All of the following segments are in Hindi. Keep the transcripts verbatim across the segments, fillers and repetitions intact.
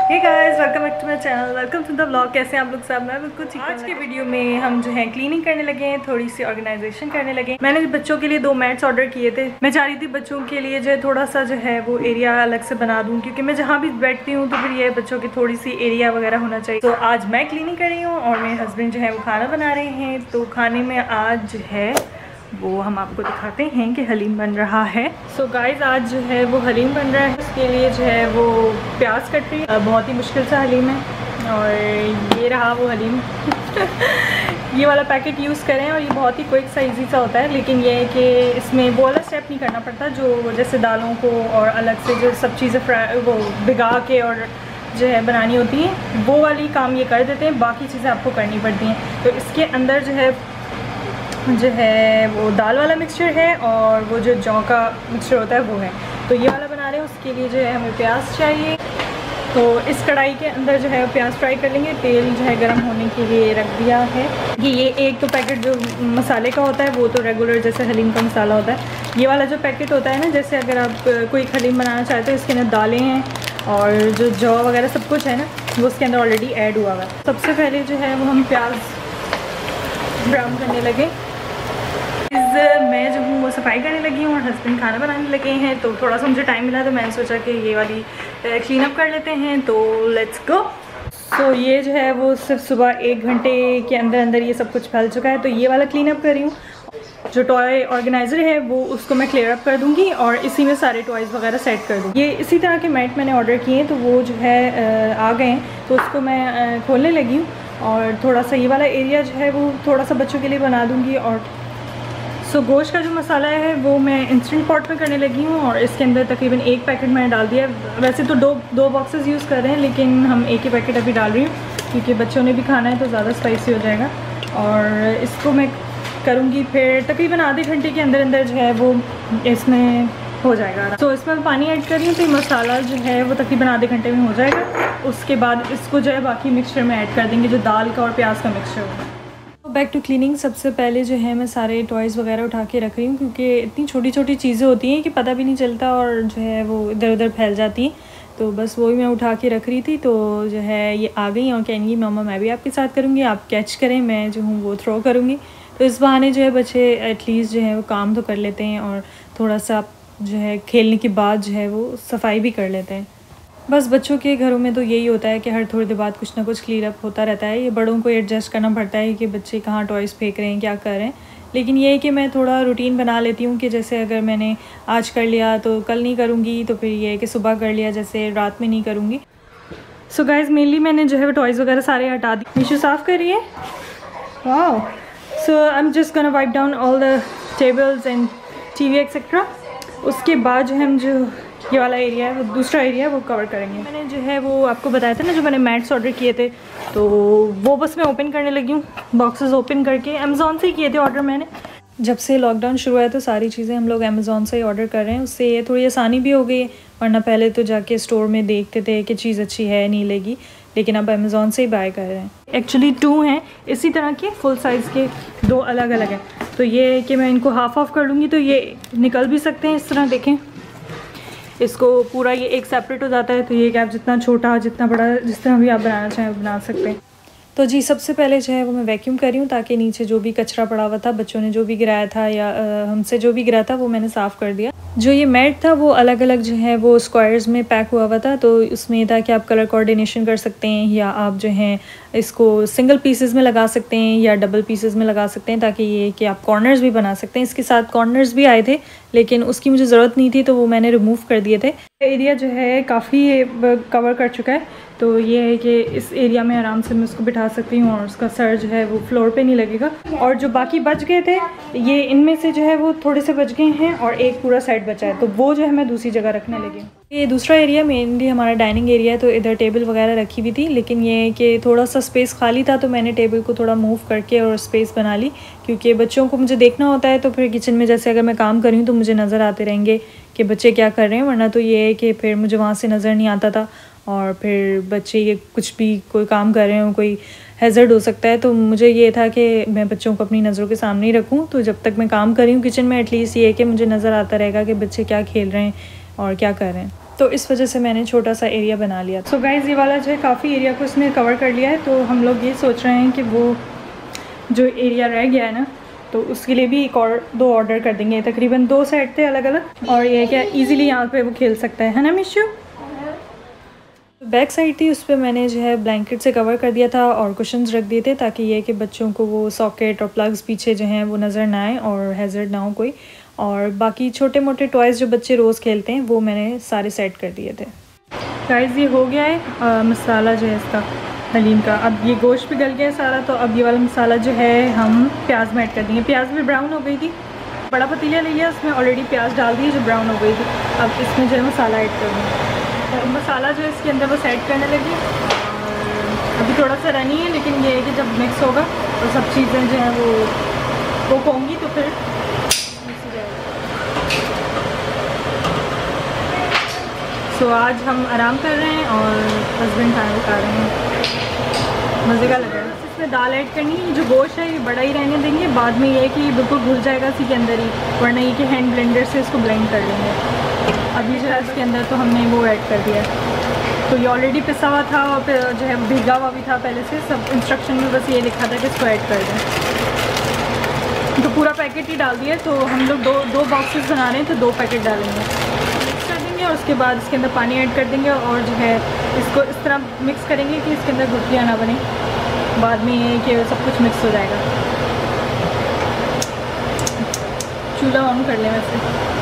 Hey guys, welcome back to my channel, welcome to the vlog. कैसे हैं आप लोग सब? मैं बिल्कुल ठीक हूं। आज के वीडियो में हम जो है क्लीनिंग करने लगे हैं, थोड़ी सी ऑर्गेनाइजेशन करने लगे हैं। मैंने बच्चों के लिए दो मैट्स ऑर्डर किए थे। मैं चाह रही थी बच्चों के लिए जो है थोड़ा सा जो है वो एरिया अलग से बना दूँ, क्योंकि मैं जहाँ भी बैठती हूँ तो फिर ये बच्चों की थोड़ी सी एरिया वगैरह होना चाहिए। तो आज मैं क्लीनिंग कर रही हूँ और मेरे हस्बैंड जो है वो खाना बना रहे हैं। तो खाने में आज जो है वो हम आपको दिखाते हैं कि हलीम बन रहा है। सो so गाइस, आज जो है वो हलीम बन रहा है। उसके लिए जो है वो प्याज कट रही है। बहुत ही मुश्किल सा हलीम है और ये रहा वो हलीम। ये वाला पैकेट यूज़ करें और ये बहुत ही क्विक सा इजी सा होता है, लेकिन ये है कि इसमें वो वाला स्टेप नहीं करना पड़ता जो जैसे दालों को और अलग से जो सब चीज़ें फ्राई वो भिगा के और जो है बनानी होती हैं, वो वाली काम ये कर देते हैं। बाकी चीज़ें आपको करनी पड़ती हैं। तो इसके अंदर जो है जो है वो दाल वाला मिक्सचर है और वो जो जौ का मिक्सचर होता है वो है। तो ये वाला बना रहे हैं। उसके लिए जो है हमें प्याज चाहिए। तो इस कढ़ाई के अंदर जो है प्याज फ्राई कर लेंगे। तेल जो है गर्म होने के लिए रख दिया है। कि ये एक तो पैकेट जो मसाले का होता है वो तो रेगुलर जैसे हलीम का मसाला होता है। ये वाला जो पैकेट होता है ना, जैसे अगर आप कोई हलीम बनाना चाहते हो, इसके अंदर दालें हैं और जो जौ वगैरह सब कुछ है ना, वो उसके अंदर ऑलरेडी ऐड हुआ हुआ है। सबसे पहले जो है वो हम प्याज ब्राउन करने लगे। मैं जो हूँ वो सफाई करने लगी हूँ और हस्बैंड खाना बनाने लगे हैं। तो थोड़ा सा मुझे टाइम मिला तो मैंने सोचा कि ये वाली क्लीन अप कर लेते हैं। तो लेट्स गो। तो ये जो है वो सिर्फ सुबह एक घंटे के अंदर अंदर ये सब कुछ फैल चुका है। तो ये वाला क्लीन अप कर रही हूँ। जो टॉय ऑर्गेनाइज़र है वो उसको मैं क्लियर अप कर दूँगी और इसी में सारे टॉयज़ वगैरह सेट कर दूँगी। ये इसी तरह के मैट मैंने ऑर्डर किए हैं, तो वो जो है आ गए हैं। तो उसको मैं खोलने लगी हूँ और थोड़ा सा ये वाला एरिया जो है वो थोड़ा सा बच्चों के लिए बना दूँगी। और सो so, गोश्त का जो मसाला है वो मैं इंस्टेंट पॉट में करने लगी हूँ और इसके अंदर तकरीबन एक पैकेट मैंने डाल दिया है। वैसे तो दो दो बॉक्सेस यूज़ कर रहे हैं, लेकिन हम एक ही पैकेट अभी डाल रही हूँ क्योंकि बच्चों ने भी खाना है तो ज़्यादा स्पाइसी हो जाएगा। और इसको मैं करूँगी फिर तकरीबन आधे घंटे के अंदर अंदर जो है वो इसमें हो जाएगा। तो इसमें मैं पानी ऐड कर रही हूँ तो मसाला जो है वो तकरीबन आधे घंटे में हो जाएगा। उसके बाद इसको जो है बाकी मिक्सचर में ऐड कर देंगे, जो दाल का और प्याज का मिक्सचर होगा। Back to cleaning. सबसे पहले जो है मैं सारे टॉयज़ वगैरह उठा के रख रही हूँ, क्योंकि इतनी छोटी छोटी चीज़ें होती हैं कि पता भी नहीं चलता और जो है वो इधर उधर फैल जाती हैं। तो बस वही मैं उठा के रख रही थी। तो जो है ये आ गई और कहेंगी मामा मैं भी आपके साथ करूँगी, आप कैच करें, मैं जो हूँ वो थ्रो करूँगी। तो इस बहाने जो है बच्चे एटलीस्ट जो है वो काम तो कर लेते हैं और थोड़ा सा जो है खेलने के बाद जो है वो सफाई भी कर लेते हैं। बस बच्चों के घरों में तो यही होता है कि हर थोड़ी देर बाद कुछ ना कुछ क्लियर अप होता रहता है। ये बड़ों को एडजस्ट करना पड़ता है कि बच्चे कहाँ टॉयज़ फेंक रहे हैं, क्या कर रहे हैं। लेकिन ये है कि मैं थोड़ा रूटीन बना लेती हूँ कि जैसे अगर मैंने आज कर लिया तो कल नहीं करूँगी, तो फिर ये है कि सुबह कर लिया, जैसे रात में नहीं करूँगी। सो गाइज़, मेनली मैंने जो है वो टॉयज़ वगैरह सारे हटा दी। मीशू साफ़ कर रही है। Wow. So I am just gonna wipe down all the tables and T V etcetera. उसके बाद जो है हम जो ये वाला एरिया है वो दूसरा एरिया है वो कवर करेंगे। मैंने जो है वो आपको बताया था ना, जो मैंने मैट्स ऑर्डर किए थे, तो वो बस मैं ओपन करने लगी हूँ। बॉक्सेस ओपन करके अमेज़ॉन से ही किए थे ऑर्डर मैंने। जब से लॉकडाउन शुरू हुआ है तो सारी चीज़ें हम लोग अमेज़ॉन से ही ऑर्डर कर रहे हैं। उससे ये थोड़ी आसानी भी हो गई, वरना पहले तो जाके स्टोर में देखते थे कि चीज़ अच्छी है नहीं लगी, लेकिन अब अमेज़ॉन से ही बाय कर रहे हैं। एक्चुअली टू हैं इसी तरह के फुल साइज़ के, दो अलग अलग हैं। तो ये है कि मैं इनको हाफ़ ऑफ कर लूँगी तो ये निकल भी सकते हैं इस तरह। देखें, इसको पूरा ये एक सेपरेट हो जाता है। तो ये कि आप जितना छोटा जितना बड़ा जिस तरह भी आप बनाना चाहें बना सकते हैं। तो जी, सबसे पहले जो है वो मैं वैक्यूम कर रही हूँ ताकि नीचे जो भी कचरा पड़ा हुआ था, बच्चों ने जो भी गिराया था या हमसे जो भी गिरा था, वो मैंने साफ़ कर दिया। जो ये मैट था वो अलग अलग जो है वो स्क्वायर्स में पैक हुआ हुआ था। तो उसमें था कि आप कलर कोऑर्डिनेशन कर सकते हैं या आप जो हैं इसको सिंगल पीसेस में लगा सकते हैं या डबल पीसेस में लगा सकते हैं, ताकि ये कि आप कॉर्नर्स भी बना सकते हैं। इसके साथ कॉर्नर्स भी आए थे, लेकिन उसकी मुझे ज़रूरत नहीं थी तो वो मैंने रिमूव कर दिए थे। एरिया जो है काफ़ी कवर कर चुका है। तो ये है कि इस एरिया में आराम से मैं उसको बिठा सकती हूँ और उसका सर जो है वो फ्लोर पे नहीं लगेगा। और जो बाकी बच गए थे, ये इनमें से जो है वो थोड़े से बच गए हैं और एक पूरा साइड बचा है, तो वो जो है मैं दूसरी जगह रखने लगी। ये दूसरा एरिया मेनली हमारा डाइनिंग एरिया है। तो इधर टेबल वगैरह रखी हुई थी, लेकिन ये है कि थोड़ा सा स्पेस खाली था तो मैंने टेबल को थोड़ा मूव करके और स्पेस बना ली, क्योंकि बच्चों को मुझे देखना होता है। तो फिर किचन में जैसे अगर मैं काम कर रही हूँ तो मुझे नज़र आते रहेंगे कि बच्चे क्या कर रहे हैं, वरना तो ये है कि फिर मुझे वहाँ से नज़र नहीं आता था और फिर बच्चे ये कुछ भी कोई काम कर रहे हो, कोई हैज़र्ड हो सकता है। तो मुझे ये था कि मैं बच्चों को अपनी नज़रों के सामने ही रखूँ। तो जब तक मैं काम कर रही हूँ किचन में, एटलीस्ट ये है कि मुझे नज़र आता रहेगा कि बच्चे क्या खेल रहे हैं और क्या कर रहे हैं। तो इस वजह से मैंने छोटा सा एरिया बना लिया। सो so गाइज़ ये वाला जो है काफ़ी एरिया को इसमें कवर कर लिया है। तो हम लोग ये सोच रहे हैं कि वो जो एरिया रह गया है ना, तो उसके लिए भी एक और दो ऑर्डर कर देंगे। तकरीबन दो सेट थे अलग अलग, और ये क्या ईज़िली यहाँ पे वो खेल सकता है है ना मिशू। बैक साइड थी, उस पर मैंने जो है ब्लैंकेट से कवर कर दिया था और कुशन्स रख दिए थे, ताकि ये कि बच्चों को वो सॉकेट और प्लग्स पीछे जो हैं वो नज़र ना आए और हैज़र्ड ना हो कोई। और बाकी छोटे मोटे टॉयज़ जो बच्चे रोज़ खेलते हैं वो मैंने सारे सेट कर दिए थे। गाइस ये हो गया है आ, मसाला जो है इसका हलीम का। अब ये गोश्त भी गल गया है सारा, तो अब ये वाला मसाला जो है हम प्याज में ऐड कर देंगे। प्याज भी ब्राउन हो गई थी, बड़ा पतीला लिया, उसमें ऑलरेडी प्याज डाल दी जो ब्राउन हो गई थी। अब इसमें जो है मसाला ऐड कर देंगे। तो मसाला जो है इसके अंदर बस ऐड करने लगी। और अभी थोड़ा सा रनी है, लेकिन ये है कि जब मिक्स होगा तो सब चीज़ें जो हैं वो वो होंगी तो फिर मिक्स हो जाएगा। सो so, आज हम आराम कर रहे हैं और हस्बैंड खाना खा रहे हैं, मज़े का लग रहा है। इसमें दाल ऐड करनी है। जो गोश्त है ये बड़ा ही रहने देंगे, बाद में ये है कि बिल्कुल घुल जाएगा इसी के अंदर ही, वरना ये कि हैंड ब्लेंडर से इसको ब्लेंड कर लेंगे। अभी जो है इसके अंदर तो हमने वो ऐड कर दिया, तो ये ऑलरेडी पिसा हुआ था और फिर जो है भीगा हुआ भी था पहले से। सब इंस्ट्रक्शन में बस ये लिखा था कि इसको ऐड कर दें, तो पूरा पैकेट ही डाल दिया। तो हम लोग दो दो बॉक्सेस बना रहे हैं, तो दो पैकेट डालेंगे, मिक्स कर देंगे और उसके बाद इसके अंदर पानी ऐड कर देंगे और जो है इसको इस तरह मिक्स करेंगे कि इसके अंदर गुठलियाँ ना बने। बाद में ये कि सब कुछ मिक्स हो जाएगा। चूल्हा ऑन कर लें वैसे,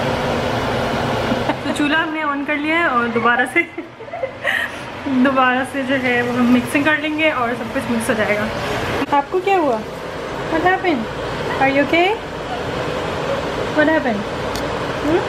तो चूल्हा हमने ऑन कर लिया है और दोबारा से दोबारा से जो है वो हम मिक्सिंग कर लेंगे और सब कुछ मिक्स हो जाएगा। आपको क्या हुआ? What happened? Are you okay? What happened? Hmm?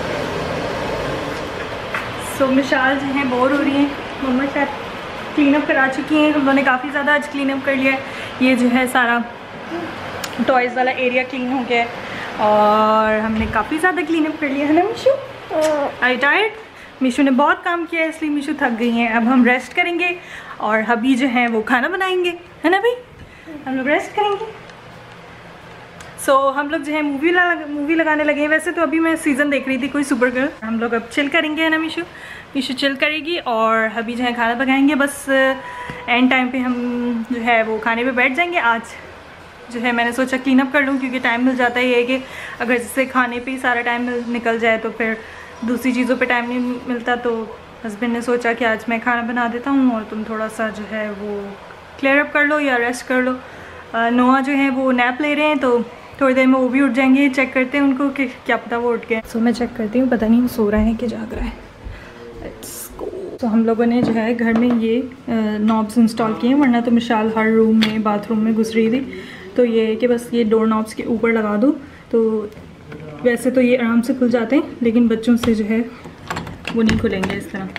So मिशाल जो है बोर हो रही है, मम्मा शायद क्लीन अप करा चुकी हैं। हम लोगों ने काफ़ी ज़्यादा आज क्लीन अप कर लिया है। ये जो है सारा टॉयज़ वाला एरिया क्लीन हो गया है और हमने काफ़ी ज़्यादा क्लीन अप कर लिया है ना मिशू। आई टायर्ड? मिशू ने बहुत काम किया है इसलिए मिशू थक गई हैं। अब हम रेस्ट करेंगे और हबी जो है वो खाना बनाएंगे, है ना भाई? हम लोग रेस्ट करेंगे। सो so, हम लोग जो है मूवी लगा मूवी लगाने लगे हैं। वैसे तो अभी मैं सीज़न देख रही थी कोई सुपर गर्ल। हम लोग अब चिल करेंगे, है ना मिशू? मिशू चिल करेगी और हबी जो है खाना पकाएंगे। बस एंड टाइम पे हम जो है वो खाने पे बैठ जाएंगे। आज जो है मैंने सोचा क्लीन अप कर लूँ, क्योंकि टाइम मिल जाता है। ये है कि अगर जैसे खाने पे ही सारा टाइम निकल जाए तो फिर दूसरी चीज़ों पे टाइम नहीं मिलता। तो हस्बैंड ने सोचा कि आज मैं खाना बना देता हूँ और तुम थोड़ा सा जो है वो क्लियर अप कर लो या रेस्ट कर लो। नोआ जो है वो नैप ले रहे हैं, तो थोड़ी देर में वो भी उठ जाएंगे। चेक करते हैं उनको कि क्या पता वो उठ गए। सो so, मैं चेक करती हूँ, पता नहीं वो सो रहा है कि जाग रहा है। Let's go. तो हम लोगों ने जो है घर में ये नॉब्स इंस्टॉल किए हैं, वरना तो मिशाल हर रूम में बाथरूम में घुस रही थी। तो ये है कि बस ये डोर नॉब्स के ऊपर लगा दो, तो वैसे तो ये आराम से खुल जाते हैं, लेकिन बच्चों से जो है वो नहीं खुलेंगे इस तरह।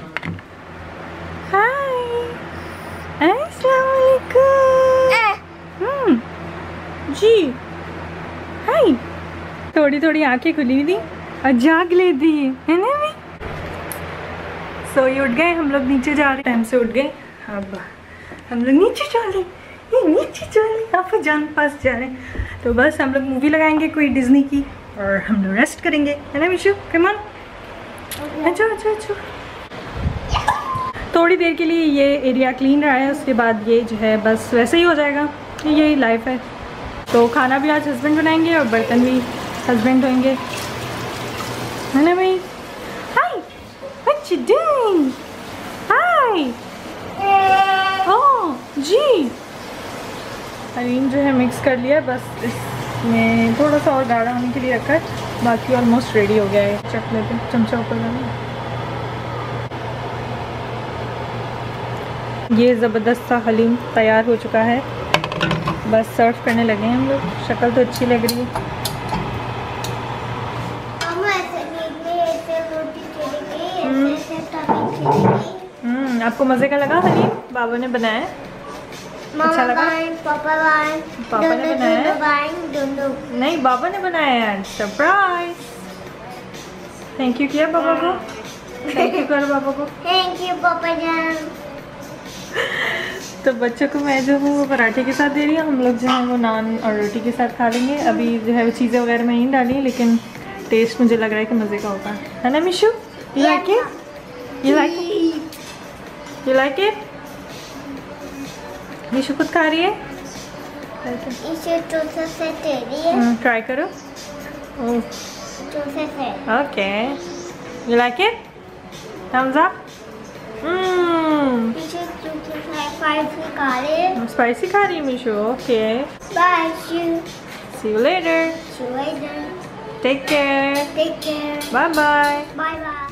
हाय, अस्सलाम वालेकुम जी। हाय, थोड़ी थोड़ी आंखें खुली हुई थी और जाग लेती है, है ना भी? सो ये उठ गए, हम लोग नीचे जा रहे, टाइम से उठ गए। अब हम लोग नीचे चले, नीचे चले, आप जान पास जा रहे हैं। तो बस हम लोग मूवी लगाएंगे कोई डिज्नी की और हम लोग रेस्ट करेंगे, है ना मिशू? कम ऑन, अच्छा अच्छा अच्छा। थोड़ी देर के लिए ये एरिया क्लीन रहा है, उसके बाद ये जो है बस वैसे ही हो जाएगा। यही लाइफ है। तो खाना भी आज हस्बैंड बनाएंगे और बर्तन भी हस्बैंड धोएंगे, है ना भाई? Hi, what you doing? Hi, oh जी। हलीम जो है मिक्स कर लिया, बस इसमें थोड़ा सा और गाढ़ा होने के लिए रखा है, बाकी ऑलमोस्ट रेडी हो गया है। चख लेते हैं, चमचा ऊपर डालें। ये ज़बरदस्त सा हलीम तैयार हो चुका है, बस सर्व करने लगे हैं हम लोग। शक्ल तो अच्छी लग रही है। हम्म, आपको मज़े का लगा हलीम? बाबा ने बनाया, अच्छा लगा? पापा पापा ने बनाया? नहीं, बाबा ने बनाया। सरप्राइज। थैंक यू किया पापा को? थैंक यू करो पापा को। थैंक यू पापा जान। तो बच्चों को मैं जो हूँ वो पराठे के साथ दे रही हूँ। हम लोग जो है वो नान और रोटी के साथ खा लेंगे। अभी जो है वो चीज़ें वगैरह मैं नहीं डाली, लेकिन टेस्ट मुझे लग रहा है कि मज़े का होगा, है ना Mishu? Like it? You like it? You like it? Nishu खुद खा रही है? इसे चूसे से तेरी है। ट्राई करो। चूसे से। Okay. You like it? Thumbs up? Mmm. इसे चूसे से स्पाइसी खा रही है। स्पाइसी खा रही है Mishu. Okay. Bye. See you. See you later. See you later. Take care. Take care. Bye bye. Bye bye.